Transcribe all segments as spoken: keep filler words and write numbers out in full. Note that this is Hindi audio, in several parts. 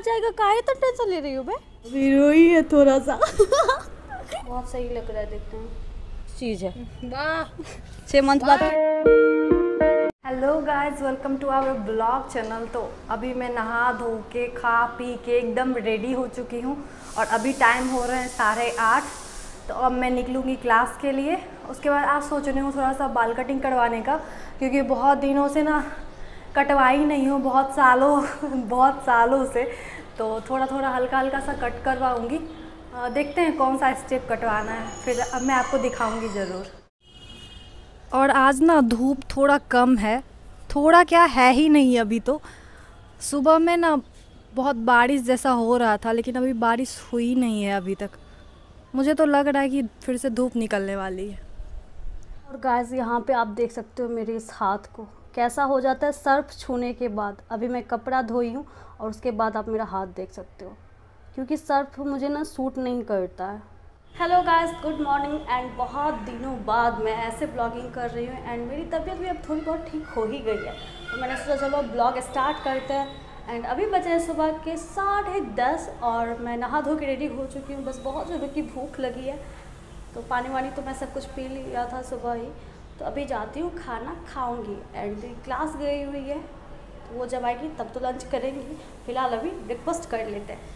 जाएगा, काहे तो टेंशन ले रही हो बे? हीरोई है थोड़ा सा। बहुत सही लग रहा है, देखते हैं चीज़ है। वाह, छः मंथ बाद। Hello guys, welcome to our blog channel. तो अभी मैं नहा धो के खा पी के एकदम रेडी हो चुकी हूँ और अभी टाइम हो रहे हैं साढ़े आठ। तो अब मैं निकलूँगी क्लास के लिए। उसके बाद आज सोच रही हूँ थोड़ा सा बाल कटिंग करवाने का, क्योंकि बहुत दिनों से ना कटवाई नहीं हूँ, बहुत सालों बहुत सालों से। तो थोड़ा थोड़ा हल्का हल्का सा कट करवाऊँगी। देखते हैं कौन सा स्टेप कटवाना है, फिर अब मैं आपको दिखाऊँगी ज़रूर। और आज ना धूप थोड़ा कम है, थोड़ा क्या है ही नहीं अभी तो। सुबह में ना बहुत बारिश जैसा हो रहा था, लेकिन अभी बारिश हुई नहीं है अभी तक। मुझे तो लग रहा है कि फिर से धूप निकलने वाली है। और गाइस यहाँ पे आप देख सकते हो मेरे इस हाथ को कैसा हो जाता है सर्फ छूने के बाद। अभी मैं कपड़ा धोई हूँ और उसके बाद आप मेरा हाथ देख सकते हो, क्योंकि सर्फ मुझे ना सूट नहीं करता है। Hello guys, good morning. And बहुत दिनों बाद मैं ऐसे ब्लॉगिंग कर रही हूँ एंड मेरी तबीयत भी अब थोड़ी बहुत ठीक हो ही गई है। तो मैंने सोचा चलो ब्लॉग स्टार्ट करते हैं। एंड अभी बजे हैं सुबह के साढ़े दस और मैं नहा धो के रेडी हो चुकी हूँ। बस बहुत ज़ोरों की भूख लगी है, तो पानी वानी तो मैं सब कुछ पी लिया था सुबह ही। तो अभी जाती हूँ, खाना खाऊँगी। एंड क्लास गई हुई है, तो वो जब आएगी तब तो लंच करेंगी। फ़िलहाल अभी ब्रेकफास्ट कर लेते हैं।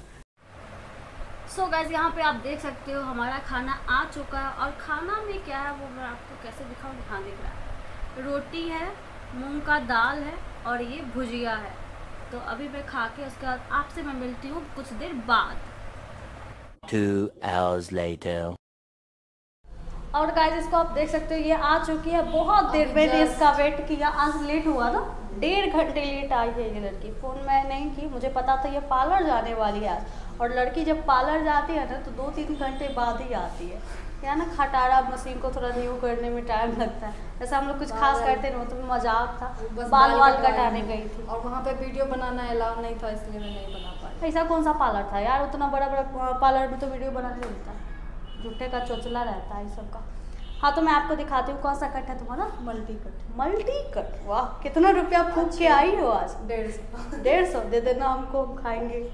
सो गाइस यहाँ पे आप देख सकते हो हमारा खाना आ चुका है। और खाना में क्या है वो मैं आपको कैसे दिखाऊँ। हाँ, दिख रहा है, रोटी है, मूंग का दाल है और ये भुजिया है। तो अभी मैं खा के उसके बाद आपसे मैं मिलती हूँ कुछ देर बाद। Two hours later. और गाइस इसको आप देख सकते हो ये आ चुकी है। बहुत देर मैंने इसका वेट किया, आज लेट हुआ ना, डेढ़ घंटे लेट आई है ये लड़की। फ़ोन मैं नहीं की, मुझे पता था ये पार्लर जाने वाली है आज। और लड़की जब पार्लर जाती है ना तो दो तीन घंटे बाद ही आती है। क्या ना, खटारा मशीन को थोड़ा न्यू करने में टाइम लगता है। जैसे हम लोग कुछ खास करते नहीं, तो मजाक था, बस बाल वाल कटाने गई थी। और वहाँ पे वीडियो बनाना अलाउ नहीं था, इसलिए मैं नहीं बना पाई। ऐसा कौन सा पार्लर था यार, उतना बड़ा बड़ा पार्लर में तो वीडियो बनाने नहीं मिलता, झूठे का चोचला रहता है सबका। हाँ, तो मैं आपको दिखाती हूँ कौन सा कट है तुम्हारा। Multi cut. मल्टी कट, वाह, कितना रुपया फूक के आई हो आज। डेढ़ सौ डेढ़ सौ दे देना हमको, हम खाएंगे।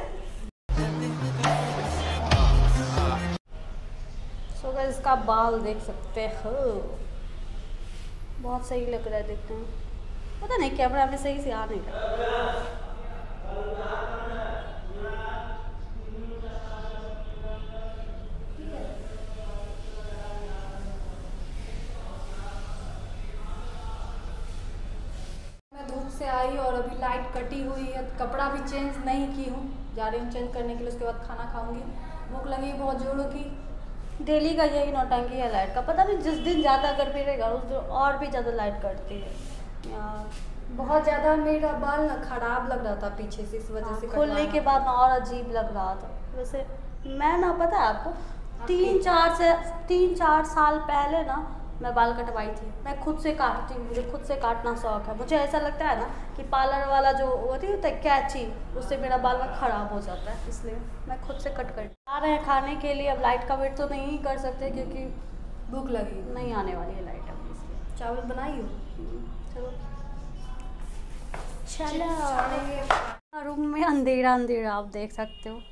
सो गाइस इसका बाल देख सकते हो, बहुत सही लग रहा है, देखते हैं। पता नहीं कैमरा में सही से आ नहीं रहा। मैं धूप से आई और अभी लाइट कटी हुई है। कपड़ा भी चेंज नहीं की हूँ, जा रही हूँ चेंज करने के लिए। उसके बाद खाना खाऊंगी, भूख लगी बहुत जोरों की। डेली का यही नौटंकी है लाइट का। पता नहीं जिस दिन ज़्यादा गर्मी रहेगा उस दिन और भी ज़्यादा लाइट कटती है यार। बहुत ज़्यादा मेरा बाल ना खराब लग रहा था पीछे से, इस वजह से खोलने के बाद ना और अजीब लग रहा था। वैसे मैं ना, पता है आपको, तीन चार से तीन चार साल पहले ना मैं बाल कटवाई थी। मैं खुद से काटती हूँ, मुझे खुद से काटना शौक है। मुझे ऐसा लगता है ना कि पार्लर वाला जो होती होता है कैंची, उससे मेरा बाल ना ख़राब हो जाता है, इसलिए मैं खुद से कट कर आ रहे हैं खाने के लिए। अब लाइट का वेट तो नहीं कर सकते क्योंकि भूख लगी, नहीं आने वाली है लाइट अभी, इसलिए। चावल बनाई हो, चलो चलो। रूम में अंधेरा अंधेरा आप देख सकते हो।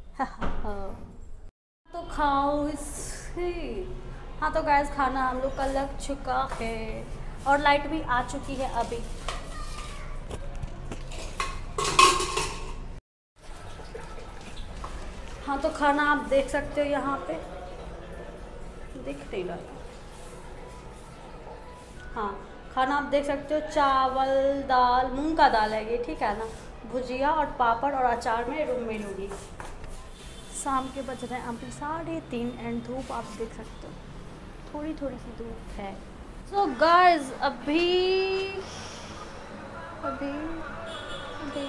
तो खाओ इसे। हाँ, तो गैस खाना हम लोग का लग चुका है और लाइट भी आ चुकी है अभी। हाँ, तो खाना आप देख सकते हो, यहाँ पे दिख नहीं रहा। हाँ, खाना आप देख सकते हो, चावल, दाल, मूंग का दाल है ये, ठीक है ना, भुजिया और पापड़ और अचार में रूम में लूँगी। शाम के बज रहे हैं अभी साढ़े तीन एंड धूप आप देख सकते हो, थोड़ी थोड़ी सी धूप है। सो so गाइस अभी अभी अभी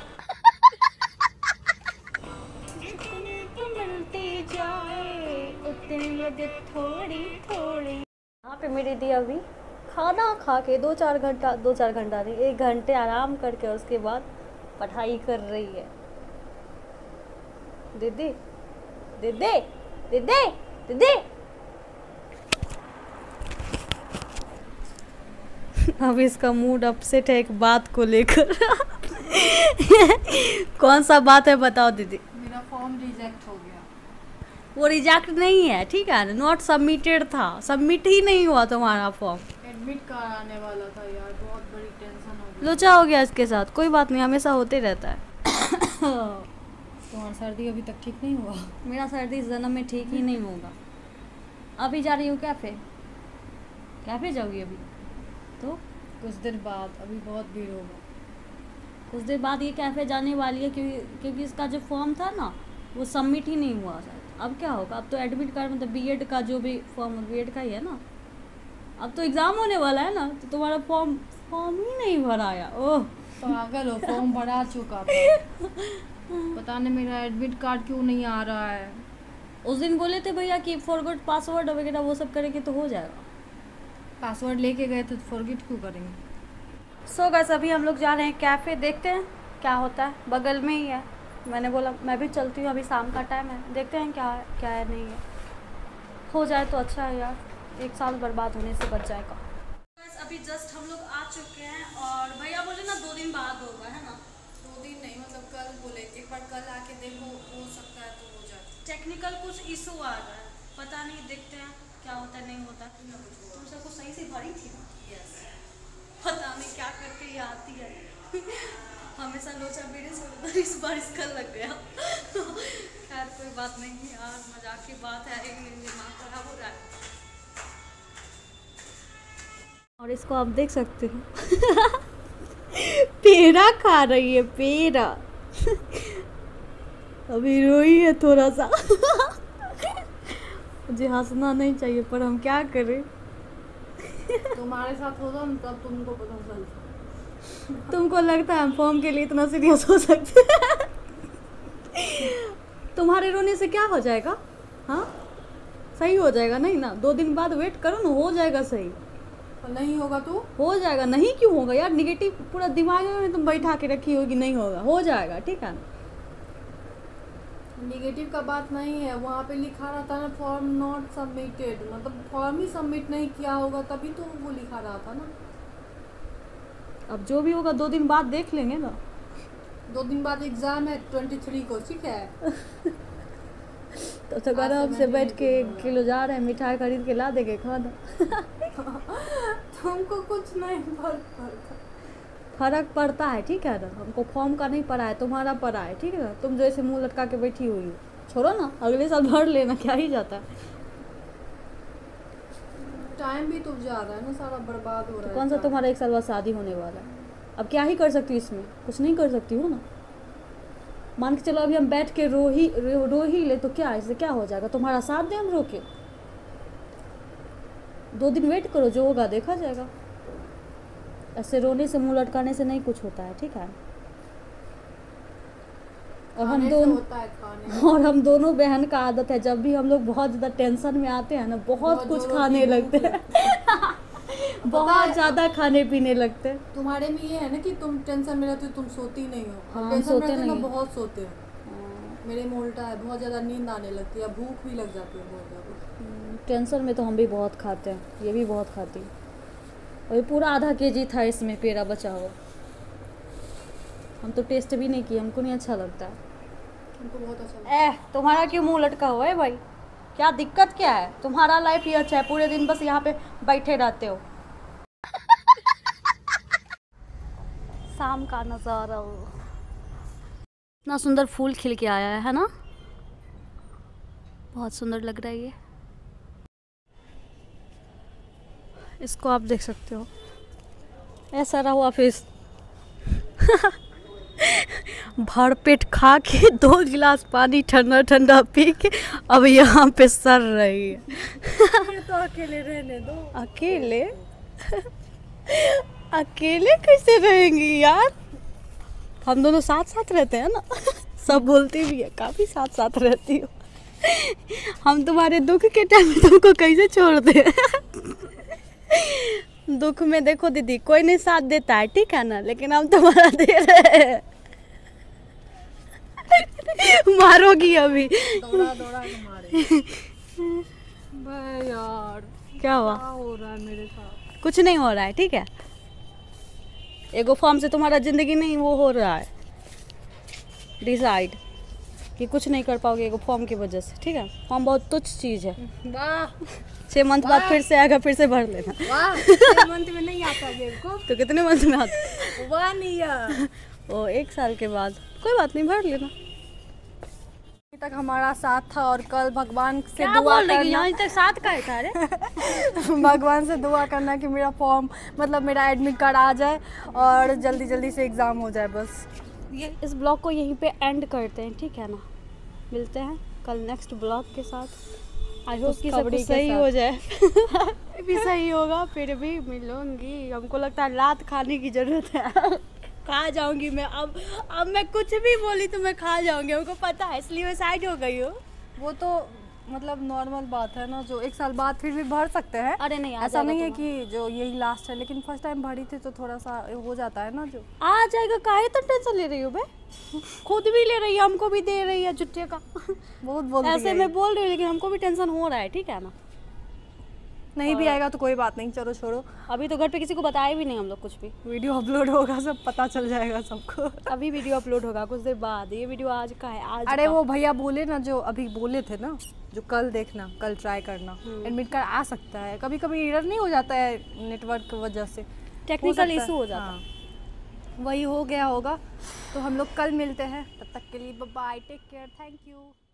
तो मिलती जाए उतनी लगे थोड़ी थोड़ी। यहाँ पे मेरी दी अभी खाना खा के दो चार घंटा दो चार घंटा नहीं एक घंटे आराम करके उसके बाद पढ़ाई कर रही है। दीदी दीदी दीदी दीदी अब इसका मूड अपसेट है एक बात को लेकर। कौन सा बात है बताओ दीदी। मेरा फॉर्म रिजेक्ट हो गया। वो रिजेक्ट नहीं है, ठीक है, नॉट सबमिटेड था, सबमिट ही नहीं हुआ तुम्हारा फॉर्म। एडमिट कराने वाला था यार, बहुत बड़ी टेंशन हो गई। लोचा हो गया इसके साथ, कोई बात नहीं, हमेशा होते रहता है। तुम्हारा सर्दी अभी तक ठीक नहीं हुआ? मेरा सर्दी इस जन्म में ठीक ही नहीं होगा। अभी जा रही हूँ कैफे, कैफे जाओगी अभी तो? कुछ देर बाद, अभी बहुत भीड़ होगा। कुछ देर बाद ये कैफे जाने वाली है, क्योंकि क्योंकि इसका जो फॉर्म था ना वो सबमिट ही नहीं हुआ शायद। अब क्या होगा, अब तो एडमिट कार्ड मतलब बीएड का जो भी फॉर्म, बीएड का ही है ना, अब तो एग्ज़ाम होने वाला है ना, तो तुम्हारा फॉर्म फॉर्म ही नहीं भराया। ओह पागल हो, फॉर्म भरा चुका था। पता नहीं मेरा एडमिट कार्ड क्यों नहीं आ रहा है। उस दिन बोले थे भैया कि फॉरगेट पासवर्ड वगैरह वो सब करेंगे तो हो जाएगा। पासवर्ड लेके गए थे तो फॉरगेट क्यों करेंगे। सो so गाइस, अभी हम लोग जा रहे हैं कैफ़े, देखते हैं क्या होता है, बगल में ही है। मैंने बोला मैं भी चलती हूँ, अभी शाम का टाइम है, देखते हैं क्या है क्या है नहीं है। हो जाए तो अच्छा है यार, एक साल बर्बाद होने से बच जाएगा। बस अभी जस्ट हम लोग आ चुके हैं और भैया बोले ना दो दिन बाद होगा, है ना? दो दिन नहीं, मतलब कल बोले, एक बार कल आके देखो, हो सकता है तो हो जाए। टेक्निकल कुछ इशू आ रहा है, पता नहीं, देखते हैं क्या होता है नहीं होता। तुम सबको सही से भरी थी ना? यस। पता नहीं क्या करके ये आती है। हमेशा लोचा मेरे से होता है, इस बार इसका लग गया। खैर कोई बात नहीं यार, मजाक की बात है, एक दिन दिमाग खराब हो रहा है। और इसको आप देख सकते हो पेड़ा खा रही है, पेड़ा। अभी रोई है थोड़ा सा। मुझे हंसना नहीं चाहिए पर हम क्या करें। तुम्हारे साथ होगा ना तब तुमको पता चलता। तुमको लगता है हम फॉर्म के लिए इतना सीरियस हो सकते हैं? तुम्हारे रोने से क्या हो जाएगा? हाँ सही हो जाएगा नहीं ना, दो दिन बाद वेट करो ना, हो जाएगा सही। नहीं होगा तो हो जाएगा, नहीं क्यों होगा यार, निगेटिव पूरा दिमाग में तुम बैठा के रखी होगी, नहीं होगा, हो जाएगा, ठीक है ना? निगेटिव का बात नहीं है, वहाँ पे लिखा रहता ना फॉर्म नॉट सबमिटेड, मतलब फॉर्म ही सबमिट नहीं किया होगा तभी तो वो लिखा रहा था ना। अब जो भी होगा दो दिन बाद देख लेंगे ना। दो दिन बाद एग्जाम है ट्वेंटी थ्री को, ठीक है? तो तो आराम से बैठ के एक किलो जा रहे हैं, मिठाई खरीद के ला देंगे खाना। तुमको कुछ नहीं फर्क पड़ता। फर्क पड़ता है, ठीक है ना? हमको फॉर्म का नहीं पड़ा है, तुम्हारा पड़ा है, ठीक है ना? तुम जैसे मुंह लटका के बैठी हुई हो, छोड़ो ना, अगले साल भर लेना, क्या ही जाता है। टाइम भी तो जा रहा है ना, सारा बर्बाद हो रहा तो है। कौन सा तुम्हारा एक साल बाद शादी होने वाला है, अब क्या ही कर सकती हूँ इसमें, कुछ नहीं कर सकती हूँ ना। मान के चलो अभी हम बैठ के रो ही रो, रो ही ले तो क्या, इससे क्या हो जाएगा? तुम्हारा साथ दे हम रो के? दो दिन वेट करो, जो होगा देखा जाएगा। ऐसे रोने से मुंह लटकाने से नहीं कुछ होता है, ठीक है? और हम दोनों और हम दोनों बहन का आदत है, जब भी हम लोग बहुत ज़्यादा टेंशन में आते हैं ना, बहुत कुछ खाने लगते हैं। बहुत ज़्यादा खाने पीने लगते हैं। तुम्हारे में ये है ना कि तुम टेंशन में रहते हो, तुम सोती नहीं हो। हाँ, टेंशन सोते में रहते नहीं हो, बहुत सोते हो। मेरे में उल्टा है, बहुत ज़्यादा नींद आने लगती है, भूख भी लग जाती है बहुत ज़्यादा। टेंशन में तो हम भी बहुत खाते हैं, ये भी बहुत खाती है। और पूरा आधा केजी था इसमें पेड़ा बचा हुआ, हम तो टेस्ट भी नहीं किए, हमको नहीं अच्छा लगता है। हमको बहुत अच्छा लगता है। ए, तुम्हारा क्यों मुंह लटका हुआ है भाई? क्या दिक्कत क्या है? तुम्हारा लाइफ ही अच्छा है, पूरे दिन बस यहाँ पे बैठे रहते हो। शाम का नज़ारा, इतना सुंदर फूल खिल के आया है, है ना? बहुत सुंदर लग रहा है ये। इसको आप देख सकते हो, ऐसा रहा हुआ फेस। भर पेट खा के दो गिलास पानी ठंडा ठंडा पी के अब यहाँ पे सर रही है। तो अकेले रहने दो। अकेले अकेले कैसे रहेंगी यार? हम दोनों साथ साथ रहते हैं ना। सब बोलती भी है काफ़ी साथ साथ रहती हो। हम तुम्हारे दुख के टाइम में तुमको कैसे छोड़ दे? दुख में देखो दीदी, कोई नहीं साथ देता है, ठीक है ना, लेकिन हम तुम्हारा दे रहे हैं। मारोगी अभी। दौड़ा दौड़ा के मारे। भाई यार क्या हुआ? क्या हो रहा है मेरे साथ? कुछ नहीं हो रहा है, ठीक है? एगो फॉर्म से तुम्हारा जिंदगी नहीं वो हो रहा है। डिसाइड कि कुछ नहीं कर पाओगे एगो फॉर्म की वजह से, ठीक है। फॉर्म बहुत तुच्छ चीज़ है। वाह, छः मंथ बाद फिर से आएगा, फिर से भर लेना। वाह, छह मंथ में नहीं आता मेरे को। तो कितने मंथ में आता? One year. ओ, एक साल के बाद। कोई बात नहीं, भर लेना। अभी तक हमारा साथ था और कल भगवान से क्या दुआ बोल रही है? करना यहाँ तक साथ का है था रे। भगवान से दुआ करना कि मेरा फॉर्म मतलब मेरा एडमिट कार्ड आ जाए और जल्दी जल्दी से एग्ज़ाम हो जाए बस। ये इस ब्लॉग को यहीं पे एंड करते हैं, ठीक है ना। मिलते हैं कल नेक्स्ट ब्लॉग के साथ। आई होप कि सब कुछ सही हो जाए। भी सही होगा, फिर भी मिलूंगी। हमको लगता है लात खाने की ज़रूरत है। खा जाऊंगी मैं अब अब मैं कुछ भी बोली तो मैं खा जाऊंगी, हमको पता है, इसलिए मैं साइड हो गई हूँ। वो तो मतलब नॉर्मल बात है ना, जो एक साल बाद फिर भी भर सकते हैं। अरे नहीं, आ ऐसा नहीं है जाएगा कि जो यही लास्ट है, लेकिन फर्स्ट टाइम भरी थी तो थोड़ा सा हो जाता है ना। जो आ जाएगा, काहे तो टेंशन ले रही हो बे? खुद भी ले रही है, हमको भी दे रही है जुट्टे का। बहुत बोल ऐसे मैं बोल रही हूँ, लेकिन हमको भी टेंशन हो रहा है, ठीक है ना। नहीं भी आएगा तो कोई बात नहीं, चलो छोड़ो। अभी तो घर पे किसी को बताया भी नहीं हम लोग कुछ भी। वीडियो अपलोड होगा, सब पता चल जाएगा सबको। अभी वीडियो अपलोड होगा कुछ देर बाद। ये वीडियो आज का है, आज अरे का। वो भैया बोले ना, जो अभी बोले थे ना, जो कल देखना, कल ट्राई करना, एडमिट कार्ड आ सकता है। कभी कभी एरर नहीं हो जाता है नेटवर्क की वजह से, टेक्निकल इशू हो जाता है। हाँ। वही हो गया होगा। तो हम लोग कल मिलते हैं, तब तक के लिए bye bye, take care, thank you.